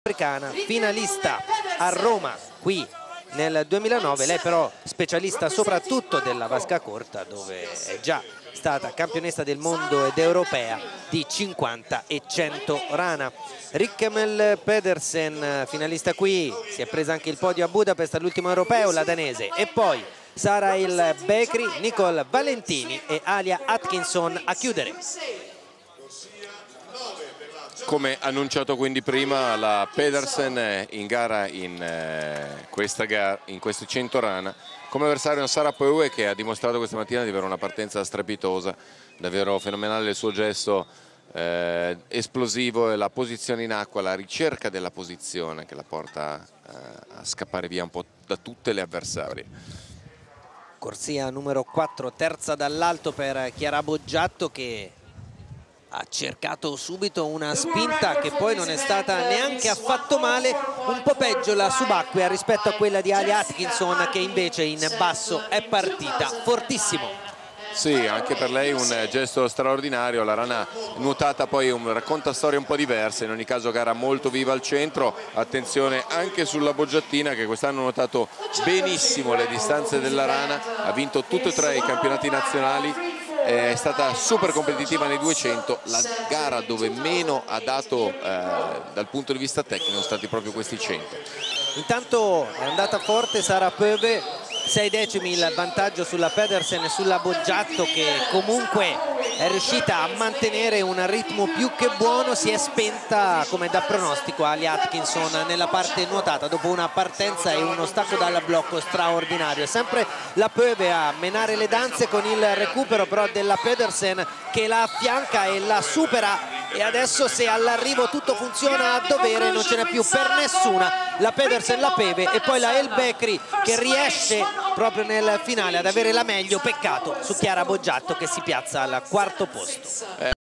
africana, finalista a Roma qui nel 2009, lei però specialista soprattutto della vasca corta, dove è già stata campionessa del mondo ed europea di 50 e 100 rana. Rikemel Pedersen, finalista qui, si è presa anche il podio a Budapest all'ultimo europeo, la danese, e poi Sara El Bekri, Nicole Valentini e Alia Atkinson a chiudere. Come annunciato quindi prima, la Pedersen in gara in questi 100 rana, come avversario una Sarah Poe che ha dimostrato questa mattina di avere una partenza strepitosa, davvero fenomenale il suo gesto esplosivo e la posizione in acqua, la ricerca della posizione che la porta a scappare via un po' da tutte le avversarie. Corsia numero 4, terza dall'alto per Chiara Boggiatto, che ha cercato subito una spinta che poi non è stata neanche affatto male, un po' peggio la subacquea rispetto a quella di Alia Atkinson, che invece in basso è partita fortissimo. Sì, anche per lei un gesto straordinario, la rana nuotata poi racconta storie un po' diverse, in ogni caso gara molto viva al centro, attenzione anche sulla Boggiattina che quest'anno ha nuotato benissimo le distanze della rana, ha vinto tutti e tre i campionati nazionali, è stata super competitiva nei 200, la gara dove meno ha dato dal punto di vista tecnico sono stati proprio questi 100. Intanto è andata forte Sara Pöve, 6 decimi il vantaggio sulla Pedersen e sulla Boggiatto, che comunque è riuscita a mantenere un ritmo più che buono. Si è spenta come da pronostico Alia Atkinson nella parte nuotata dopo una partenza e uno stacco dal blocco straordinario. Sempre la Pöve a menare le danze con il recupero però della Pedersen, che la affianca e la supera, e adesso se all'arrivo tutto funziona a dovere non ce n'è più per nessuna. La Pedersen, la Pöve e poi la El Bekri che riesce proprio nel finale ad avere la meglio. Peccato su Chiara Boggiatto che si piazza al quarto posto.